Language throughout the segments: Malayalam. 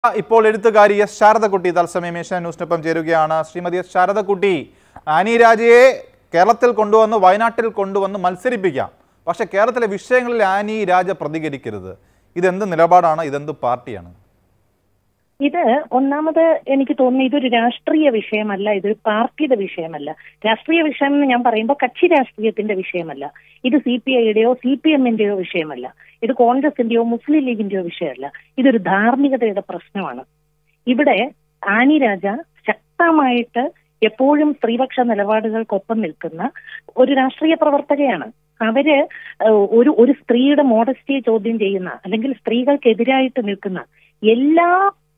ഇപ്പോൾ എഴുത്തുകാരി എസ് ശാരദക്കുട്ടി തത്സമയം ഏഷ്യാനെറ്റ് ന്യൂസിനൊപ്പം ചേരുകയാണ്. ശ്രീമതി എസ് ശാരദക്കുട്ടി, ആനി രാജയെ കേരളത്തിൽ കൊണ്ടുവന്ന് വയനാട്ടിൽ കൊണ്ടുവന്ന് മത്സരിപ്പിക്കാം, പക്ഷെ കേരളത്തിലെ വിഷയങ്ങളിൽ ആനി രാജ പ്രതികരിക്കരുത്. ഇതെന്ത് നിലപാടാണ്? ഇതെന്ത് പാർട്ടിയാണ്? ഇത് ഒന്നാമത് എനിക്ക് തോന്നുന്നു ഇതൊരു രാഷ്ട്രീയ വിഷയമല്ല, ഇതൊരു പാർട്ടിയുടെ വിഷയമല്ല. രാഷ്ട്രീയ വിഷയം എന്ന് ഞാൻ പറയുമ്പോൾ കക്ഷി രാഷ്ട്രീയത്തിന്റെ വിഷയമല്ല. ഇത് CPIയുടെയോ CPMന്റെയോ വിഷയമല്ല. ഇത് കോൺഗ്രസിന്റെയോ മുസ്ലിം ലീഗിന്റെയോ വിഷയമല്ല. ഇതൊരു ധാർമ്മികതയുടെ പ്രശ്നമാണ്. ഇവിടെ ആനി രാജ ശക്തമായിട്ട് എപ്പോഴും സ്ത്രീപക്ഷ നിലപാടുകൾക്കൊപ്പം നിൽക്കുന്ന ഒരു രാഷ്ട്രീയ പ്രവർത്തകയാണ്. അവര് ഒരു സ്ത്രീയുടെ മോഡസ്റ്റിയെ ചോദ്യം ചെയ്യുന്ന അല്ലെങ്കിൽ സ്ത്രീകൾക്കെതിരായിട്ട് നിൽക്കുന്ന എല്ലാ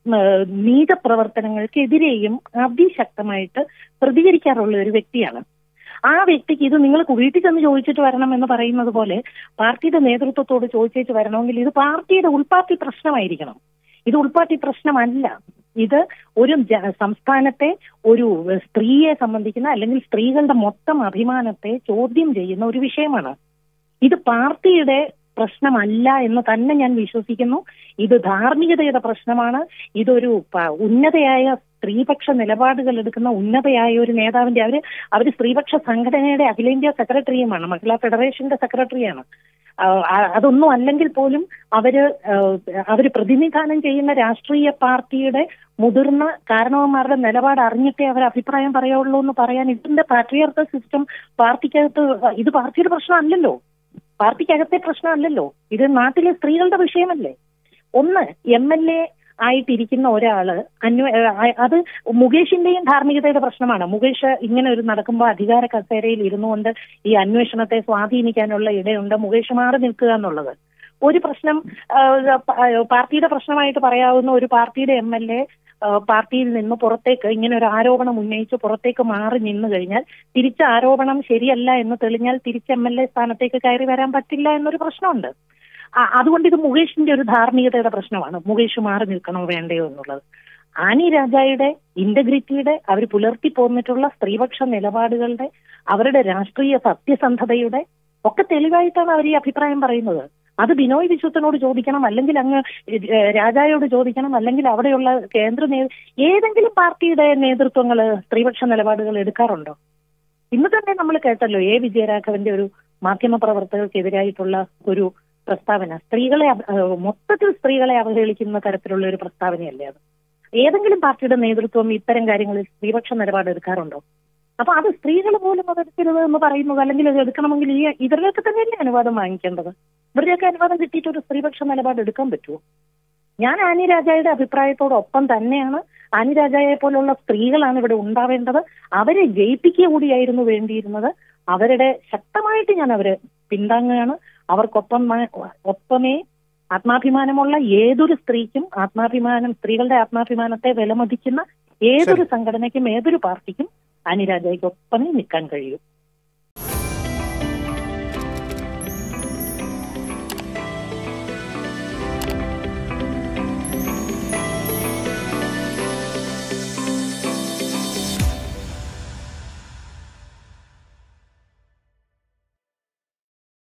നീചപ്രവർത്തനങ്ങൾക്കെതിരെയും അതിശക്തമായിട്ട് പ്രതികരിക്കാറുള്ള ഒരു വ്യക്തിയാണ്. ആ വ്യക്തിക്ക് ഇത് നിങ്ങൾക്ക് വീട്ടിൽ ചെന്ന് ചോദിച്ചിട്ട് വരണം എന്ന് പറയുന്നത് പോലെ പാർട്ടിയുടെ നേതൃത്വത്തോട് ചോദിച്ചിട്ട് വരണമെങ്കിൽ ഇത് പാർട്ടിയുടെ ഉൾപാർട്ടി പ്രശ്നമായിരിക്കണം. ഇത് ഉൾപാർട്ടി പ്രശ്നമല്ല. ഇത് ഒരു സംസ്ഥാനത്തെ ഒരു സ്ത്രീയെ സംബന്ധിക്കുന്ന അല്ലെങ്കിൽ സ്ത്രീകളുടെ മൊത്തം അഭിമാനത്തെ ചോദ്യം ചെയ്യുന്ന ഒരു വിഷയമാണ്. ഇത് പാർട്ടിയുടെ പ്രശ്നമല്ല എന്ന് തന്നെ ഞാൻ വിശ്വസിക്കുന്നു. ഇത് ധാർമ്മികതയുടെ പ്രശ്നമാണ്. ഇതൊരു ഉന്നതയായ സ്ത്രീപക്ഷ നിലപാടുകൾ എടുക്കുന്ന ഉന്നതയായ ഒരു നേതാവിന്റെ അവര് സ്ത്രീപക്ഷ സംഘടനയുടെ അഖിലേന്ത്യാ സെക്രട്ടറിയുമാണ്, മഹിളാ ഫെഡറേഷന്റെ സെക്രട്ടറിയാണ്. അതൊന്നും അല്ലെങ്കിൽ പോലും അവര് പ്രതിനിധാനം ചെയ്യുന്ന രാഷ്ട്രീയ പാർട്ടിയുടെ മുതിർന്ന കാരണവന്മാരുടെ നിലപാട് അറിഞ്ഞിട്ടേ അവർ അഭിപ്രായം പറയുള്ളൂ എന്ന് പറയാൻ ഇതിന്റെ പാട്രിയാർക്കൽ സിസ്റ്റം പാർട്ടിക്കകത്ത് ഇത് പാർട്ടിയുടെ പ്രശ്നമല്ലല്ലോ, പാർട്ടിക്കകത്തെ പ്രശ്നമല്ലല്ലോ. ഇത് നാട്ടിലെ സ്ത്രീകളുടെ വിഷയമല്ലേ. ഒന്ന് MLA ആയിട്ടിരിക്കുന്ന ഒരാള് അത് മുകേഷിന്റെയും ധാർമ്മികതയുടെ പ്രശ്നമാണ്. മുകേഷ് ഇങ്ങനെ ഒരു നടക്കുമ്പോൾ അധികാര കസേരയിൽ ഇരുന്നുകൊണ്ട് ഈ അന്വേഷണത്തെ സ്വാധീനിക്കാനുള്ള ഇടയുണ്ട്. മുകേഷ് മാറി നിൽക്കുക എന്നുള്ളത് ഒരു പ്രശ്നം, പാർട്ടിയുടെ പ്രശ്നമായിട്ട് പറയാവുന്ന ഒരു പാർട്ടിയുടെ MLA പാർട്ടിയിൽ നിന്ന് പുറത്തേക്ക് ഇങ്ങനെ ഒരു ആരോപണം ഉന്നയിച്ച് പുറത്തേക്ക് മാറി നിന്നു കഴിഞ്ഞാൽ തിരിച്ച ആരോപണം ശരിയല്ല എന്ന് തെളിഞ്ഞാൽ തിരിച്ച് MLA സ്ഥാനത്തേക്ക് കയറി വരാൻ പറ്റില്ല എന്നൊരു പ്രശ്നമുണ്ട്. അതുകൊണ്ട് ഇത് മുകേഷിന്റെ ഒരു ധാർമ്മികതയുടെ പ്രശ്നമാണ്. മുകേഷ് മാറി നിൽക്കണോ വേണ്ടയോ എന്നുള്ളത്. ആനി രാജയുടെ ഇന്റഗ്രിറ്റിയുടെ അവർ പുലർത്തി പോന്നിട്ടുള്ള സ്ത്രീപക്ഷ നിലപാടുകളുടെ അവരുടെ രാഷ്ട്രീയ സത്യസന്ധതയുടെ ഒക്കെ തെളിവായിട്ടാണ് അവർ ഈ അഭിപ്രായം പറയുന്നത്. അത് ബിനോയ് വിശ്വത്തിനോട് ചോദിക്കണം, അല്ലെങ്കിൽ അങ്ങ് രാജായോട് ചോദിക്കണം, അല്ലെങ്കിൽ അവിടെയുള്ള ഏതെങ്കിലും പാർട്ടിയുടെ നേതൃത്വങ്ങൾ സ്ത്രീപക്ഷ നിലപാടുകൾ എടുക്കാറുണ്ടോ? ഇന്ന് തന്നെ നമ്മൾ കേട്ടല്ലോ വിജയരാഘവന്റെ ഒരു മാധ്യമപ്രവർത്തകർക്കെതിരായിട്ടുള്ള ഒരു പ്രസ്താവന. മൊത്തത്തിൽ സ്ത്രീകളെ അവഹേളിക്കുന്ന തരത്തിലുള്ള ഒരു പ്രസ്താവനയല്ലേ അത്? ഏതെങ്കിലും പാർട്ടിയുടെ നേതൃത്വം ഇത്തരം കാര്യങ്ങളിൽ സ്ത്രീപക്ഷ നിലപാട് എടുക്കാറുണ്ടോ? അപ്പൊ അത് സ്ത്രീകൾ പോലും അതെടുക്കരുത് എന്ന് പറയുന്നത്, അല്ലെങ്കിൽ അത് എടുക്കണമെങ്കിൽ ഇവരിലൊക്കെ തന്നെയല്ലേ അനുവാദം വാങ്ങിക്കേണ്ടത്? ഇവരുടെയൊക്കെ അനുവാദം കിട്ടിയിട്ട് ഒരു സ്ത്രീപക്ഷ നിലപാട് എടുക്കാൻ പറ്റുമോ? ഞാൻ ആനി രാജയുടെ അഭിപ്രായത്തോടൊപ്പം തന്നെയാണ്. ആനി രാജയെ പോലുള്ള സ്ത്രീകളാണ് ഇവിടെ ഉണ്ടാവേണ്ടത്. അവരെ ജയിപ്പിക്കുക കൂടിയായിരുന്നു വേണ്ടിയിരുന്നത്. അവരുടെ ശക്തമായിട്ട് ഞാൻ അവരെ പിന്താങ്ങുകയാണ്. ഒപ്പമേ ആത്മാഭിമാനമുള്ള ഏതൊരു സ്ത്രീക്കും സ്ത്രീകളുടെ ആത്മാഭിമാനത്തെ വിലമതിക്കുന്ന ഏതൊരു സംഘടനയ്ക്കും ഏതൊരു പാർട്ടിക്കും ആനി രാജയ്ക്ക് ഒപ്പമേ നിൽക്കാൻ കഴിയും.